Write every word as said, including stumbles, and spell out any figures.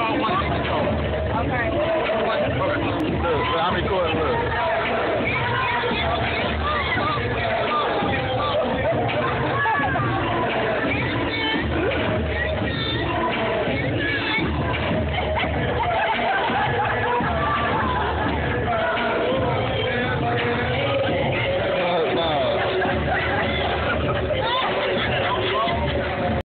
all want to be controlled. Okay. Okay. Look, I'm recording. Look.